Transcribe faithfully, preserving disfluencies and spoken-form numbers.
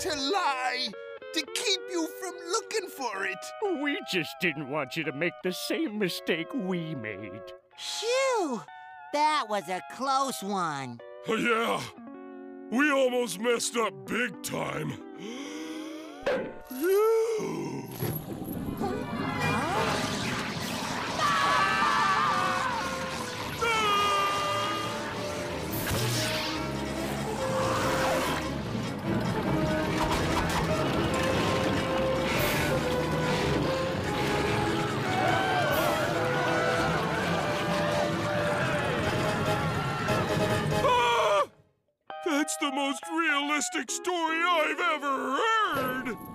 to lie to keep you from looking for it. We just didn't want you to make the same mistake we made. Phew! That was a close one. Oh, yeah. We almost messed up big time. Phew. That's the most realistic story I've ever heard!